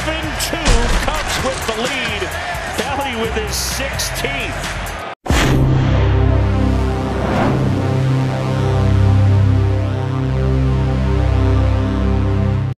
7-2, Cubs with the lead. Belly with his 16th.